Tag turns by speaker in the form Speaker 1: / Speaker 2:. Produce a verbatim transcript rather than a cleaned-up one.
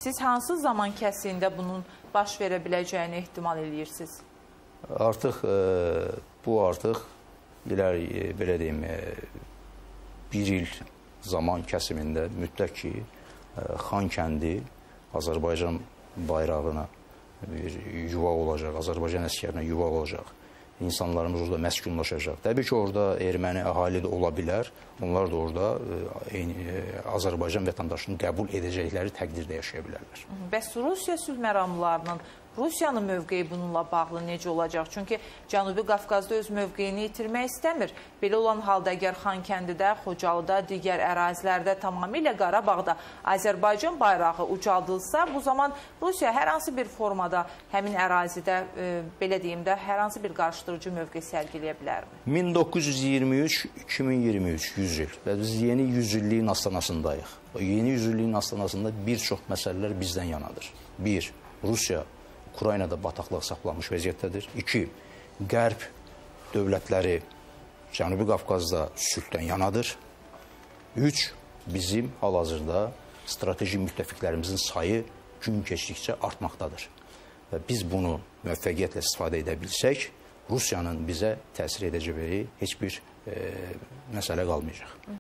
Speaker 1: Siz hansı zaman kəsiyində bunun baş verə biləcəyini ehtimal edirsiniz?
Speaker 2: Artıq e, bu artıq iləri belə deyim e, bir il zaman kəsimində mütləq ki e, Xankəndi Azərbaycan bayrağına bir yuva olacaq, Azərbaycan əskərinə yuva olacaq. İnsanlarımız orada məskunlaşacaq. Təbii ki, orada erməni əhali də ola bilər. Onlar da orada e, e, Azərbaycan vətəndaşını qəbul edəcəkləri təqdirdə yaşaya bilərlər.
Speaker 1: Bəs Rusiya sülh məramlarının Rusiyanın mövqeyi bununla bağlı necə olacaq? Çünki Cənubi Qafqazda öz mövqeyini itirmək istəmir. Belə olan halda əgər Xankəndidə, Xocalıda, digər ərazilərdə, tamamilə Qarabağda Azərbaycan bayrağı ucaldılsa, bu zaman Rusiya hər hansı bir formada həmin ərazidə, e, belə deyim də, hər hansı bir qarşıdırıcı mövqe sərgiləyə bilərmi?
Speaker 2: min doqquz yüz iyirmi üç iki min iyirmi üç yüz il və biz yeni yüzilliyin astanasındayıq. O yeni yüzilliyin astanasında bir çox məsələlər bizdən yanadır. Bir, Rusiya Ukraynada bataqlıq saxlanmış vəziyyətdədir. İki, Qərb dövlətləri Cənubi Qafqazda sülhdən yanadır. Üç, bizim hal-hazırda strateji müttəfiqlərimizin sayı gün keçdikcə artmaqdadır. Və biz bunu müvəffəqiyyətlə istifadə edə bilsək, Rusiyanın bizə təsir edəcəyi heç bir e, məsələ qalmayacaq.